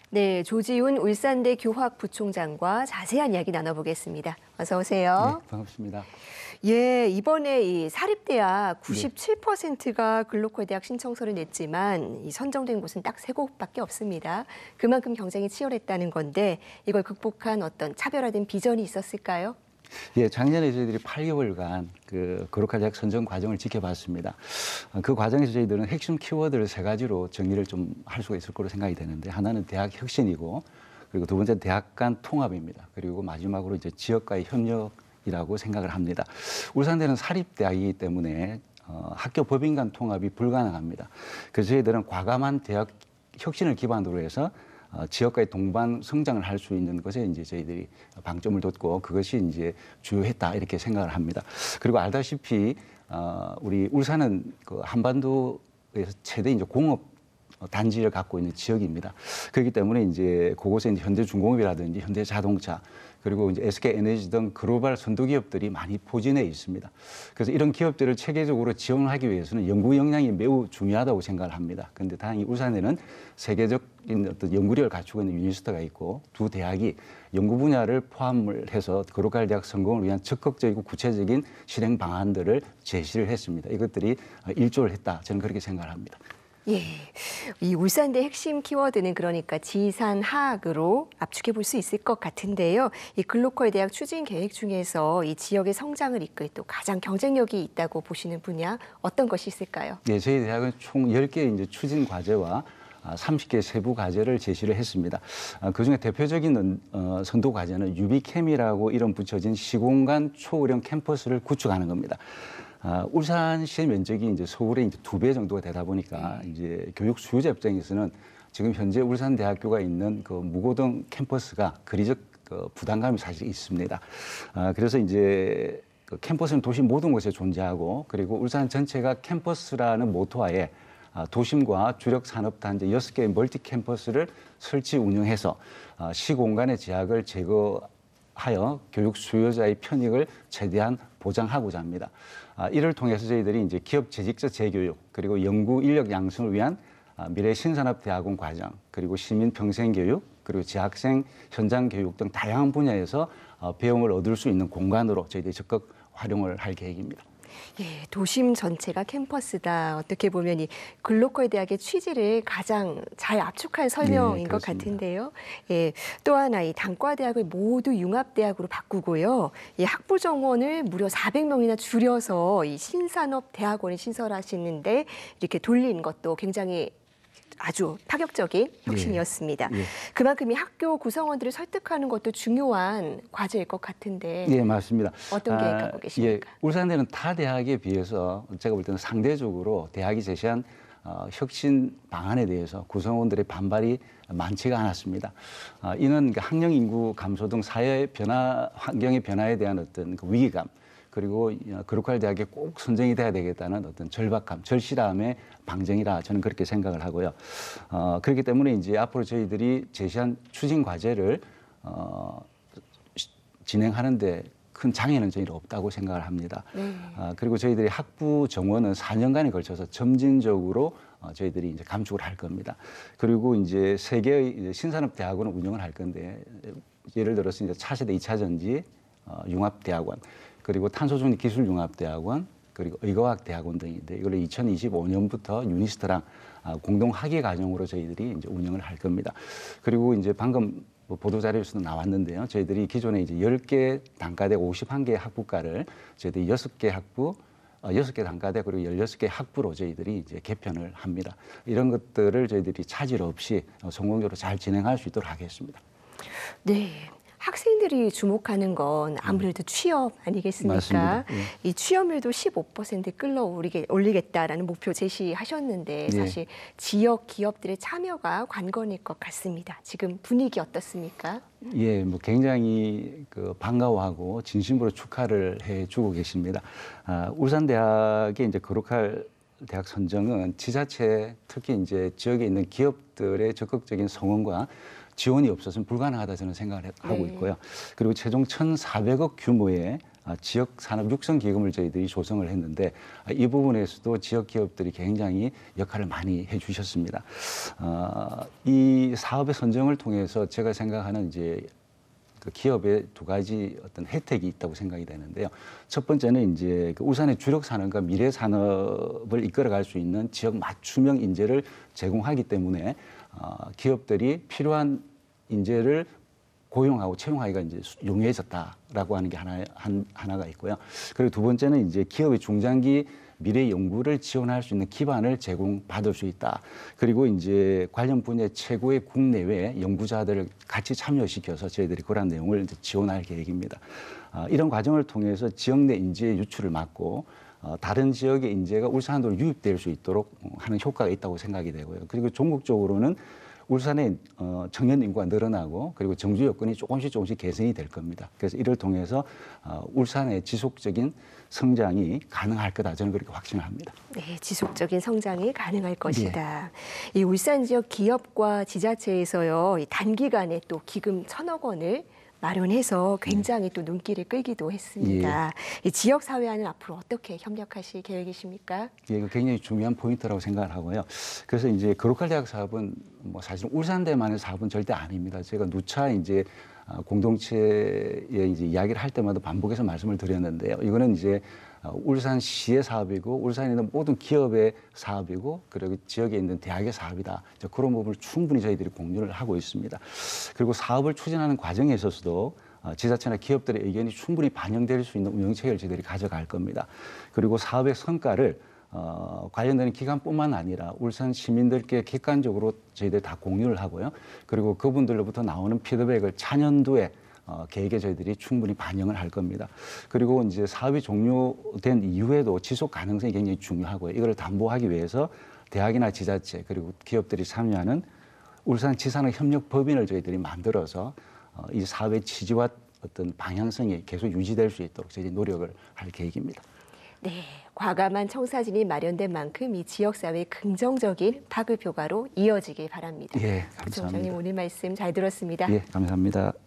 네, 조지훈 울산대 교학부총장과 자세한 이야기 나눠보겠습니다. 어서 오세요. 네, 반갑습니다. 예, 이번에 이 사립대학 97%가 글로컬 대학 신청서를 냈지만 이 선정된 곳은 딱 3곳밖에 없습니다. 그만큼 경쟁이 치열했다는 건데 이걸 극복한 어떤 차별화된 비전이 있었을까요? 예, 작년에 저희들이 8개월간 그 글로컬 대학 선정 과정을 지켜봤습니다. 그 과정에서 저희들은 핵심 키워드를 3가지로 정리를 좀 할 수가 있을 거로 생각이 되는데, 하나는 대학 혁신이고, 그리고 두 번째는 대학 간 통합입니다. 그리고 마지막으로 이제 지역과의 협력이라고 생각을 합니다. 울산대는 사립대학이기 때문에 학교 법인 간 통합이 불가능합니다. 그래서 저희들은 과감한 대학 혁신을 기반으로 해서 지역과의 동반 성장을 할 수 있는 것에 이제 저희들이 방점을 뒀고, 그것이 이제 주요했다 이렇게 생각을 합니다. 그리고 알다시피 우리 울산은 그 한반도에서 최대 이제 공업 단지를 갖고 있는 지역입니다. 그렇기 때문에 이제 그곳에 이제 현대중공업이라든지 현대자동차, 그리고 이제 SK에너지 등 글로벌 선도 기업들이 많이 포진해 있습니다. 그래서 이런 기업들을 체계적으로 지원하기 위해서는 연구 역량이 매우 중요하다고 생각을 합니다. 그런데 다행히 울산에는 세계적인 어떤 연구력을 갖추고 있는 유니스트가 있고, 두 대학이 연구 분야를 포함을 해서 글로컬 대학 성공을 위한 적극적이고 구체적인 실행 방안들을 제시를 했습니다. 이것들이 일조를 했다, 저는 그렇게 생각을 합니다. 예, 이 울산대 핵심 키워드는 그러니까 지산하학으로 압축해 볼 수 있을 것 같은데요. 이 글로컬 대학 추진 계획 중에서 이 지역의 성장을 이끌 또 가장 경쟁력이 있다고 보시는 분야 어떤 것이 있을까요? 네, 저희 대학은 총 10개 이제 추진 과제와 30개 세부 과제를 제시를 했습니다. 그중에 대표적인 선도 과제는 유비캠이라고 이름 붙여진 시공간 초우령 캠퍼스를 구축하는 겁니다. 울산시의 면적이 이제 서울의 이제 2배 정도가 되다 보니까 이제 교육 수요자 입장에서는 지금 현재 울산대학교가 있는 그 무고동 캠퍼스가 거리적 부담감이 사실 있습니다. 그래서 이제 그 캠퍼스는 도시 모든 곳에 존재하고, 그리고 울산 전체가 캠퍼스라는 모토하에 도심과 주력 산업단지 6개의 멀티 캠퍼스를 설치 운영해서 시공간의 제약을 제거하여 교육 수요자의 편익을 최대한 보장하고자 합니다. 이를 통해서 저희들이 이제 기업 재직자 재교육, 그리고 연구 인력 양성을 위한 미래 신산업대학원 과정, 그리고 시민 평생교육, 그리고 재학생 현장 교육 등 다양한 분야에서 배움을 얻을 수 있는 공간으로 저희들이 적극 활용을 할 계획입니다. 예, 도심 전체가 캠퍼스다. 어떻게 보면 이 글로컬 대학의 취지를 가장 잘 압축한 설명인 것 같은데요. 예, 또 하나 이 단과대학을 모두 융합대학으로 바꾸고요. 이 학부 정원을 무려 400명이나 줄여서 이 신산업대학원을 신설하시는데 이렇게 돌린 것도 굉장히 아주 파격적인 혁신이었습니다. 예. 그만큼 이 학교 구성원들을 설득하는 것도 중요한 과제일 것 같은데. 네, 맞습니다. 어떤 계획 갖고 계십니까? 예, 울산대는 타 대학에 비해서 제가 볼 때는 상대적으로 대학이 제시한 혁신 방안에 대해서 구성원들의 반발이 많지가 않았습니다. 이는 학령 인구 감소 등 사회 변화, 환경의 변화에 대한 어떤 그 위기감, 그리고 글로컬 대학에 꼭 선정이 돼야 되겠다는 어떤 절박함, 절실함의 방증이라 저는 그렇게 생각을 하고요. 그렇기 때문에 이제 앞으로 저희들이 제시한 추진 과제를 진행하는데 큰 장애는 저희는 없다고 생각을 합니다. 그리고 저희들이 학부 정원은 4년간에 걸쳐서 점진적으로 저희들이 이제 감축을 할 겁니다. 그리고 이제 3개의 신산업 대학원을 운영을 할 건데, 예를 들어서 이제 차세대 2차 전지 융합대학원, 그리고 탄소중립 기술융합대학원, 그리고 의과학대학원 등인데, 이걸 2025년부터 유니스트랑 공동 학예 과정으로 저희들이 이제 운영을 할 겁니다. 그리고 이제 방금 보도 자료에서도 나왔는데요. 저희들이 기존에 이제 10개 단과대 51개 학부과를 저희들이 6개 학부, 6개 단과대 그리고 16개 학부로 저희들이 이제 개편을 합니다. 이런 것들을 저희들이 차질 없이 성공적으로 잘 진행할 수 있도록 하겠습니다. 네. 학생들이 주목하는 건 아무래도 취업 아니겠습니까? 맞습니다. 예. 이 취업률도 15% 올리겠다라는 목표 제시하셨는데 사실 지역 기업들의 참여가 관건일 것 같습니다. 지금 분위기 어떻습니까? 예, 뭐 굉장히 반가워하고 진심으로 축하를 해주고 계십니다. 울산대학의 이제 글로컬 대학 선정은 지자체, 특히 이제 지역에 있는 기업들의 적극적인 성원과 지원이 없어서는 불가능하다 저는 생각을 하고 있고요. 그리고 최종 1,400억 규모의 지역 산업 육성 기금을 저희들이 조성을 했는데 이 부분에서도 지역 기업들이 굉장히 역할을 많이 해주셨습니다. 이 사업의 선정을 통해서 제가 생각하는 이제 그 기업의 두 가지 어떤 혜택이 있다고 생각이 되는데요. 첫 번째는 이제 그 울산의 주력 산업과 미래 산업을 이끌어갈 수 있는 지역 맞춤형 인재를 제공하기 때문에 기업들이 필요한 인재를 고용하고 채용하기가 이제 용이해졌다라고 하는 게 하나가 있고요. 그리고 두 번째는 이제 기업의 중장기 미래 연구를 지원할 수 있는 기반을 제공받을 수 있다. 그리고 이제 관련 분야의 최고의 국내외 연구자들을 같이 참여시켜서 저희들이 그런 내용을 이제 지원할 계획입니다. 이런 과정을 통해서 지역 내 인재 유출을 막고 다른 지역의 인재가 울산으로 유입될 수 있도록 하는 효과가 있다고 생각이 되고요. 그리고 종국적으로는 울산의 청년 인구가 늘어나고 그리고 정주 여건이 조금씩 개선이 될 겁니다. 그래서 이를 통해서 울산의 지속적인 성장이 가능할 거다. 저는 그렇게 확신을 합니다. 네, 지속적인 성장이 가능할 것이다. 이 울산 지역 기업과 지자체에서요, 이 단기간에 또 기금 1,000억 원을 마련해서 굉장히 또 눈길을 끌기도 했습니다. 이 지역 사회와는 앞으로 어떻게 협력하실 계획이십니까? 예, 이거 굉장히 중요한 포인트라고 생각을 하고요. 그래서 이제 거로컬 대학 사업은 뭐 사실 울산대만의 사업은 절대 아닙니다. 제가 누차 이제 공동체에 이제 이야기를 할 때마다 반복해서 말씀을 드렸는데요. 이거는 이제 울산시의 사업이고 울산에 있는 모든 기업의 사업이고 그리고 지역에 있는 대학의 사업이다. 그런 부분을 충분히 저희들이 공유를 하고 있습니다. 그리고 사업을 추진하는 과정에 있어서도 지자체나 기업들의 의견이 충분히 반영될 수 있는 운영체계를 저희들이 가져갈 겁니다. 그리고 사업의 성과를 관련되는 기관뿐만 아니라 울산 시민들께 객관적으로 저희들이 다 공유를 하고요. 그리고 그분들로부터 나오는 피드백을 차년도에 계획에 저희들이 충분히 반영을 할 겁니다. 그리고 이제 사업이 종료된 이후에도 지속 가능성이 굉장히 중요하고요. 이걸 담보하기 위해서 대학이나 지자체 그리고 기업들이 참여하는 울산 지산업 협력 법인을 저희들이 만들어서 이 사업의 취지와 어떤 방향성이 계속 유지될 수 있도록 저희들이 노력을 할 계획입니다. 네, 과감한 청사진이 마련된 만큼 이 지역사회의 긍정적인 파급 효과로 이어지길 바랍니다. 예, 감사합니다. 부총장님 오늘 말씀 잘 들었습니다. 예, 감사합니다.